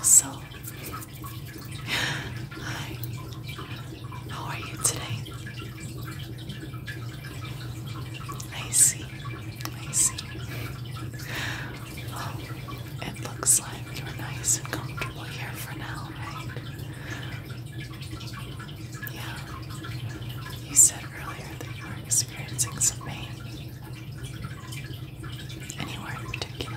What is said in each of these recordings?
so. Hi. How are you today? I see. Well, it looks like you're nice and comfortable here for now, right? Yeah. You said earlier that you were experiencing some pain. Anywhere in particular?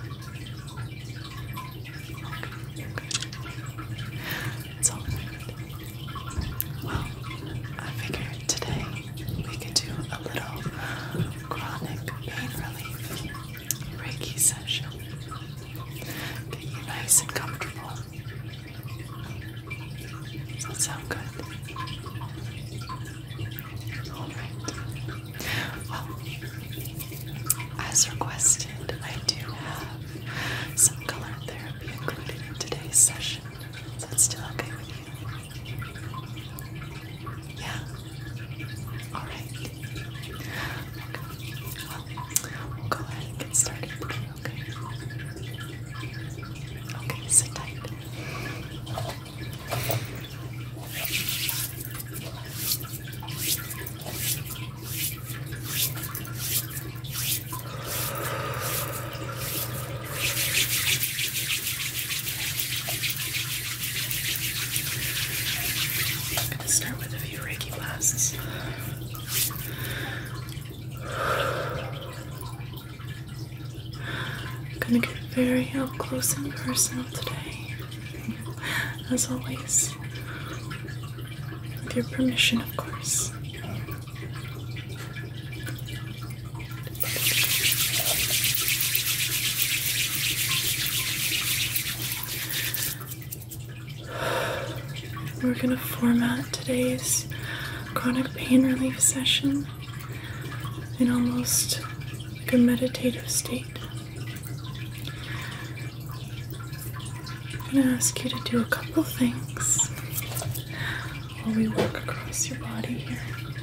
Okay. It's all good. Well, I figured today we could do a little chronic pain relief Reiki session. Get you nice and comfortable. Does that sound good? Alright. Well, as requested, I do have some color therapy included in today's session. Is that still okay with you? Yeah? Alright. Okay. Well, we'll go ahead and get started. Okay? Okay, sit tight. I'm going to start with a few Reiki blasts. I'm going to get very up close and personal today. As always. With your permission, of course. We're going to format today's chronic pain relief session in almost like a meditative state. I'm going to ask you to do a couple things while we work across your body here.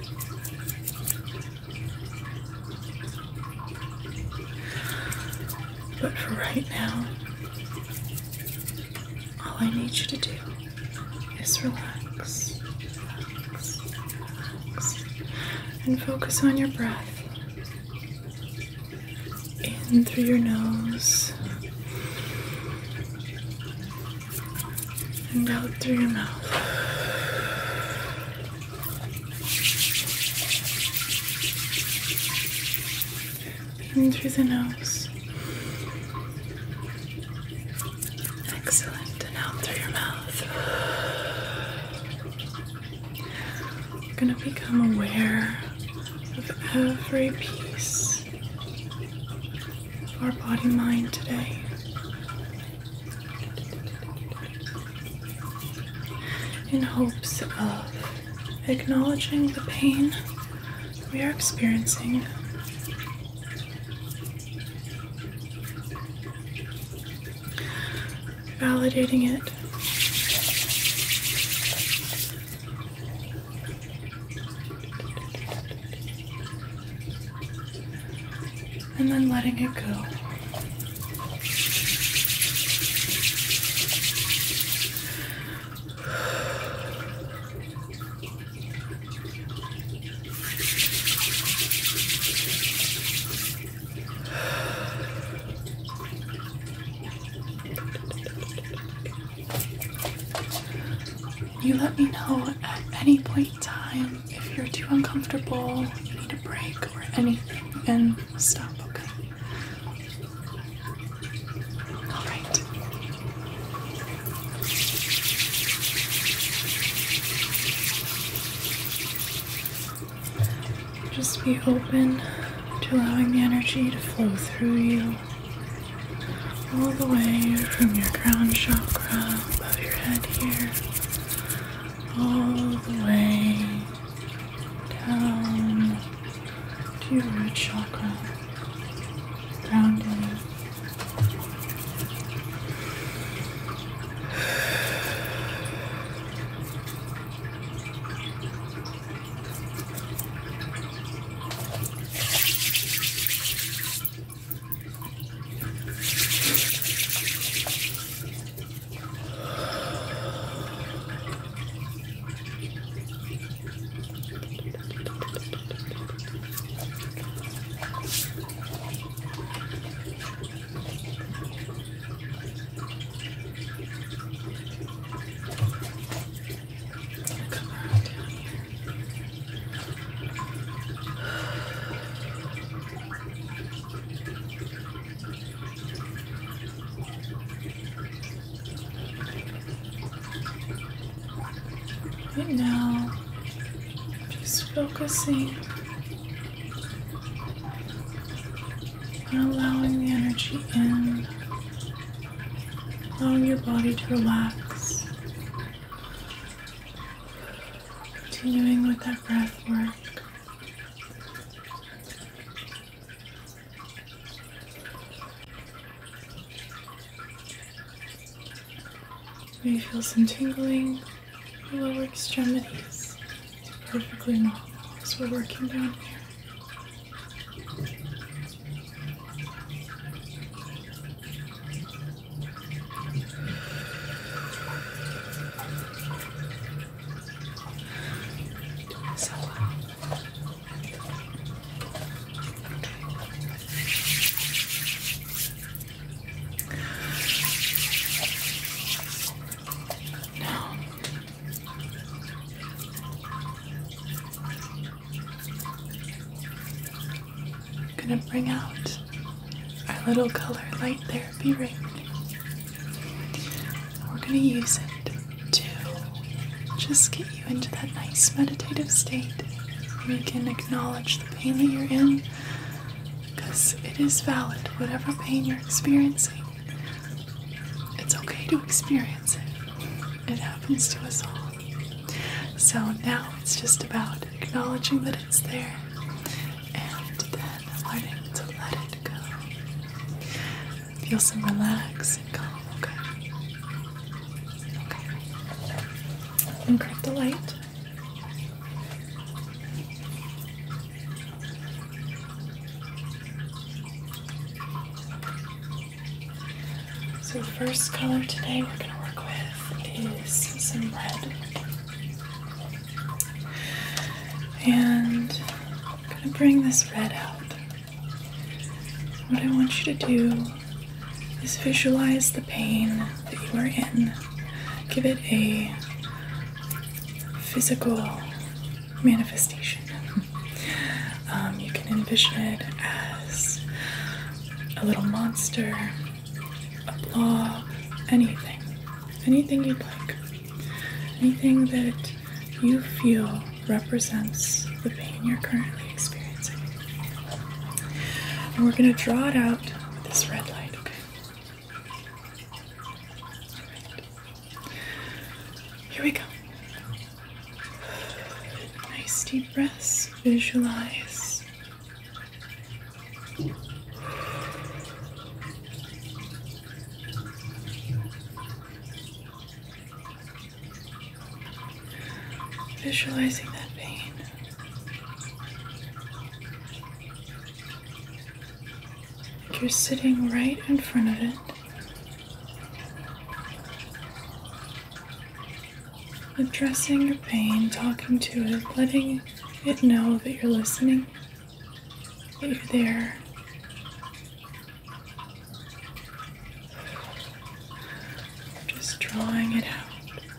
But for right now, all I need you to do is relax, and focus on your breath. In through your nose, and out through your mouth. In through the nose. Excellent. And out through your mouth. We're going to become aware of every piece of our body-mind today. In hopes of acknowledging the pain we are experiencing, validating it, and then letting it go. You let me know at any point in time if you're too uncomfortable, you need a break or anything, and stop, okay? Alright. Just be open to allowing the energy to flow through you all the way from your crown chakra above your head here, all the way down to your root chakra, grounding. focusing on allowing the energy in, allowing your body to relax, continuing with that breath work. You may feel some tingling in the lower extremities. It's perfectly normal as we're working down here. So well. Now, I'm gonna bring out our little color light therapy ring. We're gonna use it to just get you into that nice meditative state where you can acknowledge the pain that you're in, because it is valid. Whatever pain you're experiencing, it's okay to experience it. It happens to us all. So now it's just about acknowledging that it's there and then learning to let it go. Feel some relax and calm, okay? Okay. And grab the light. So the first color today we're going to work with is some red. And I'm going to bring this red out. What I want you to do is visualize the pain that you are in. Give it a physical manifestation. You can envision it as a little monster, a blob, anything you'd like. Anything that you feel represents the pain you're currently experiencing. And we're going to draw it out with this red light, okay? Alright. Here we go. Nice deep breaths. Visualize. Visualizing that pain. Like you're sitting right in front of it. Addressing your pain, talking to it, letting it know that you're listening, that you're there. Just drawing it out.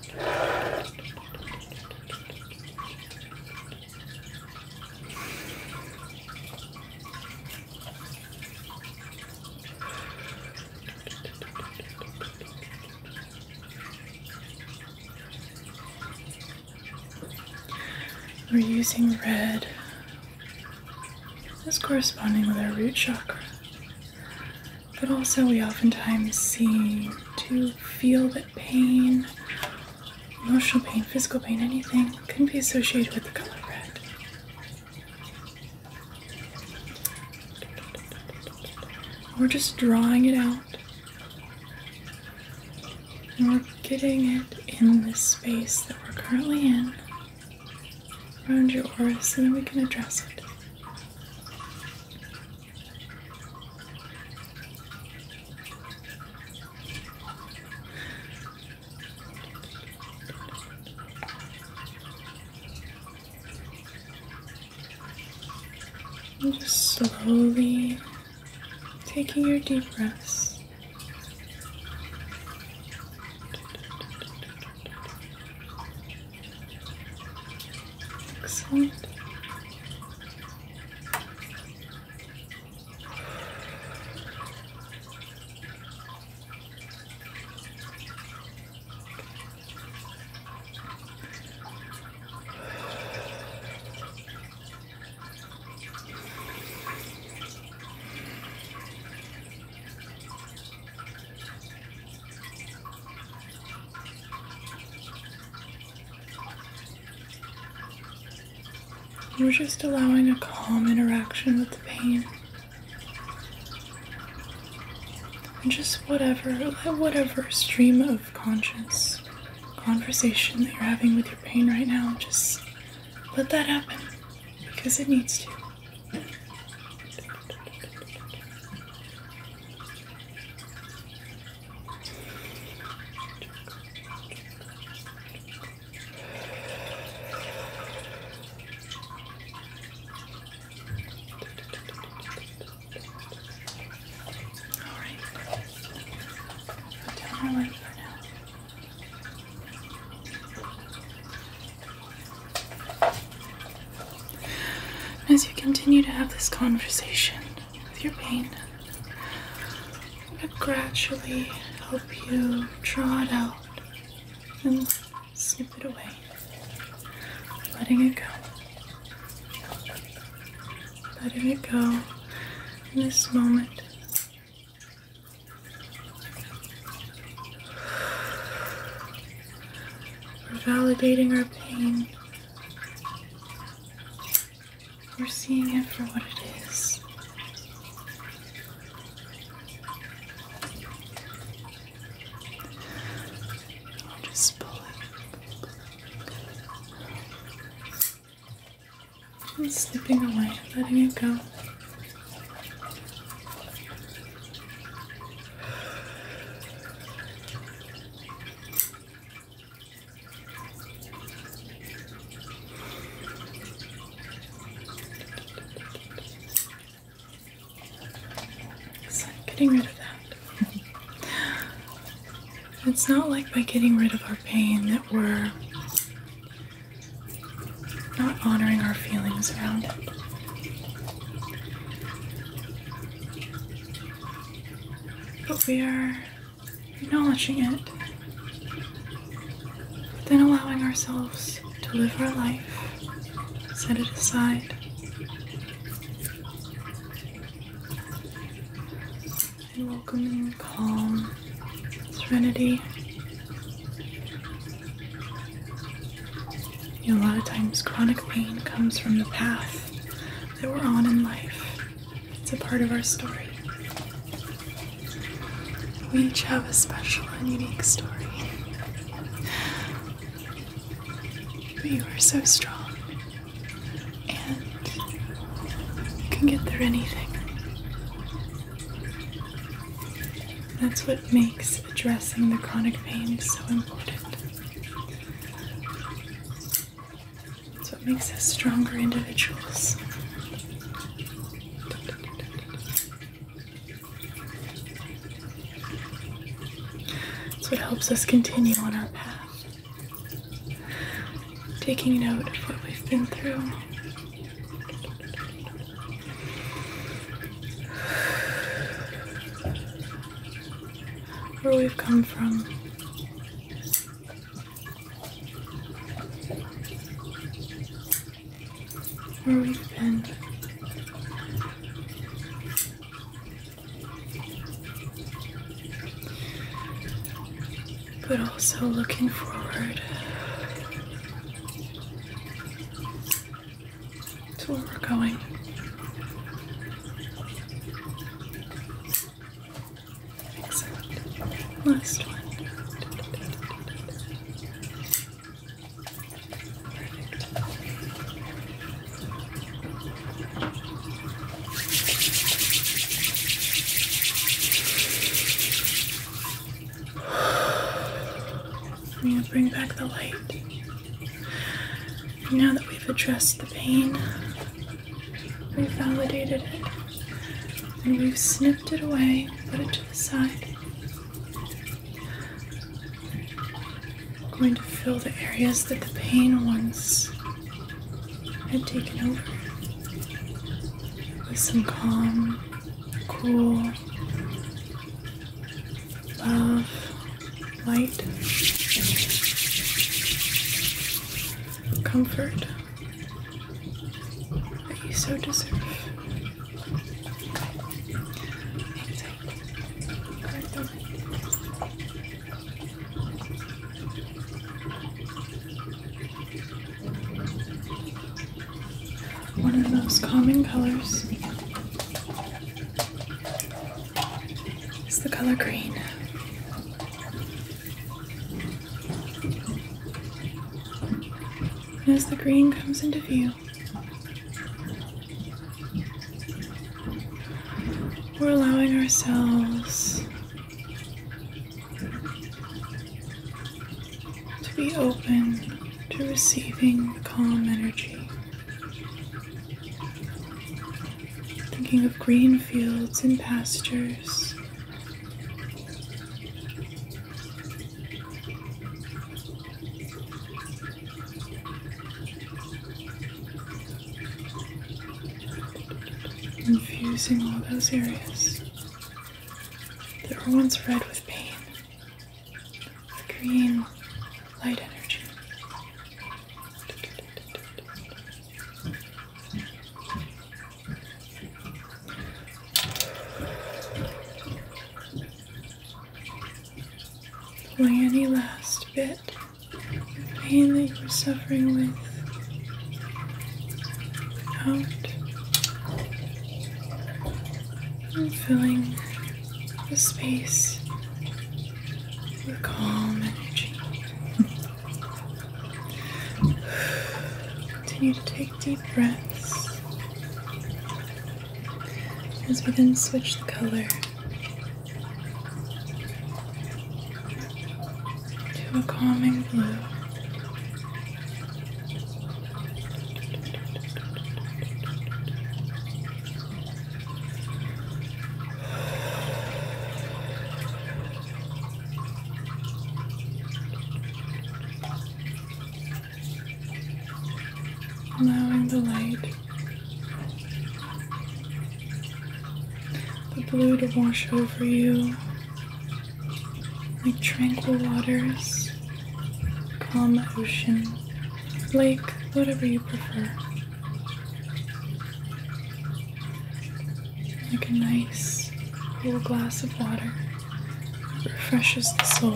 We're using red as corresponding with our root chakra, but also we oftentimes seem to feel that pain, emotional pain, physical pain, anything can be associated with the color red. We're just drawing it out, and we're getting it in this space that we're currently in, around your aura, so then we can address it. And just slowly taking your deep breaths. Excellent. We're just allowing a calm interaction with the pain. And just whatever stream of conscious conversation that you're having with your pain right now, just let that happen, because it needs to. As you continue to have this conversation with your pain, I'm going to gradually help you draw it out and snip it away, letting it go. Letting it go in this moment. We're validating our pain. We're seeing it for what it is. I'll just pull it. And slipping away, letting it go. Getting rid of that. It's not like by getting rid of our pain that we're not honoring our feelings around it. But we are acknowledging it, but then allowing ourselves to live our life, set it aside. And welcoming calm, serenity. A lot of times chronic pain comes from the path that we're on in life. It's a part of our story. We each have a special and unique story. But you are so strong, and you can get through anything. That's what makes addressing the chronic pain so important. It's what makes us stronger individuals. It's what helps us continue on our path, taking note of what we've been through. Where we've come from. Where we've been. But also looking forward to where we're going. Last one. Perfect. I'm going to bring back the light. And now that we've addressed the pain, we've validated it, and we've snipped it away, put it to the side. Going to fill the areas that the pain once had taken over with some calm, cool, love, light, comfort that you so deserve. One of the most calming colors is the color green. And as the green comes into view, we're allowing ourselves to be open to receiving the calm energy. Thinking of green fields and pastures. Infusing all those areas that were once red with pain, with green light energy. Pulling any last bit of pain that you were suffering with out. And filling the space with calm energy. Continue to take deep breaths as we then switch the color to a calming blue. Allowing the light, the blue to wash over you like tranquil waters, calm ocean, lake, whatever you prefer. Like a nice, cool glass of water that refreshes the soul.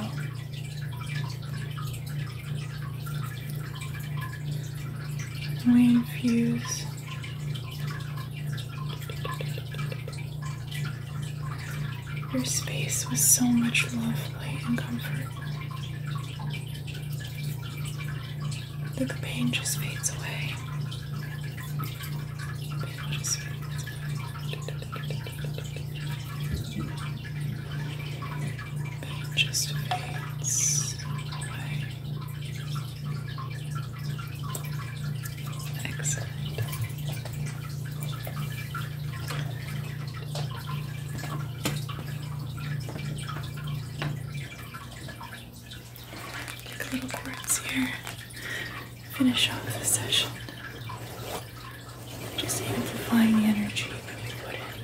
We infuse your space with so much love, light, and comfort that the pain just fades away. Pain just fades away. Pain just fades away. Excellent. Take a little quartz here. Finish off the session. Just amplifying the energy that we put in.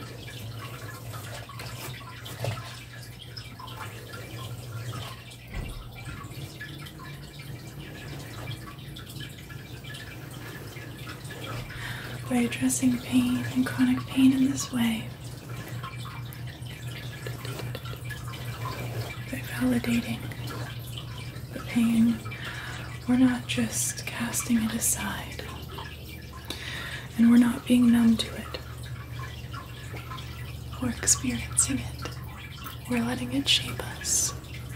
By addressing pain and chronic pain in this way, by validating the pain, we're not just casting it aside, and we're not being numb to it. We're experiencing it. We're letting it shape us,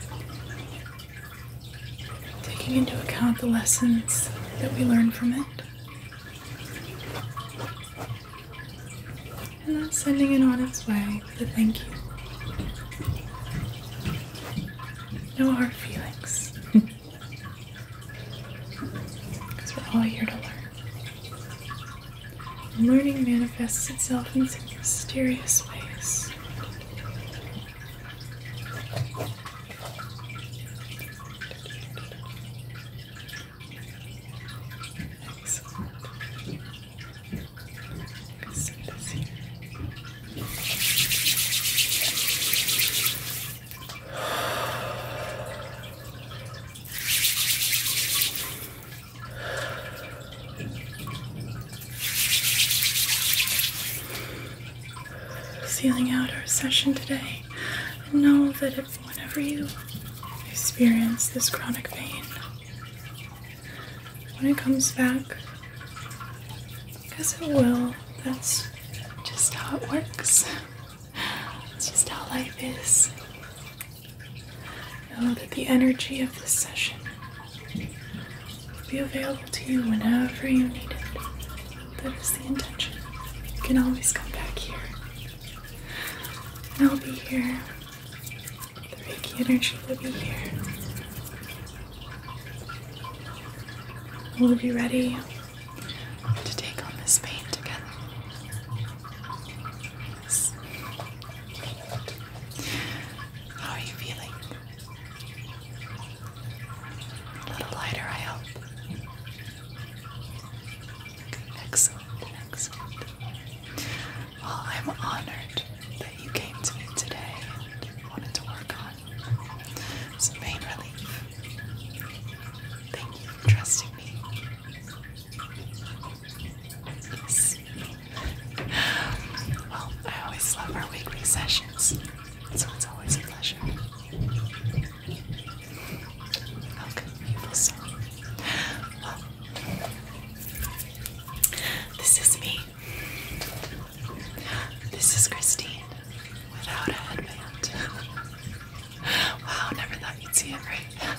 taking into account the lessons that we learn from it. And then sending it on its way with a thank you. No hard feelings. Because we're all here to learn. And learning manifests itself in mysterious ways. Excellent. Sit this here. Sealing out our session today, and know that whenever you experience this chronic pain, when it comes back, Because it will. That's just how it works. It's just how life is. Know that the energy of this session will be available to you whenever you need it. That is the intention. You can always come back here. And I'll be here. The Reiki energy will be here. We'll be ready to take on this pain together. Yes. How are you feeling? A little lighter, I hope. Excellent, excellent. Well, I'm honored that you came to me today and wanted to work on some pain relief. Thank you for trusting me. Yes. Well, I always love our weekly sessions, so it's always a pleasure. Okay, beautiful soul. Well, this is me. This is Christine without a headband. Wow, never thought you'd see it, right?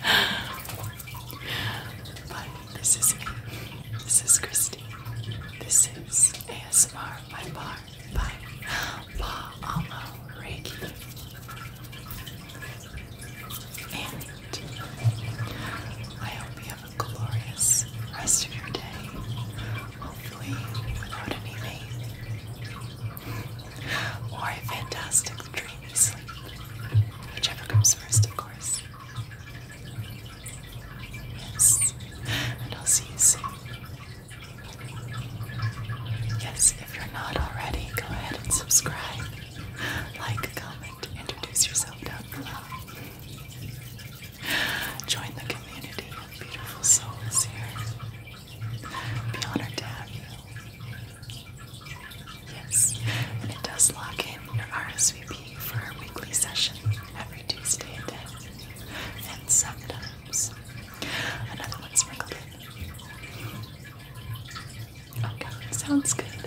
But this is me. This is Christine. This is ASMR by P.A.R by Pau Amma Reiki. And I hope you have a glorious rest of your day. Hopefully without any pain. Or a fantastic dreamy sleep. Whichever comes first, of course. Yes. And I'll see you soon. Yes, if you're not already, go ahead and subscribe. Like, comment, introduce yourself down below. Join the community of beautiful souls here. Be honored to have you. Yes, and it does lock in your RSVP for our weekly session every Tuesday at 10. And sometimes another one sprinkled in. Okay, sounds good.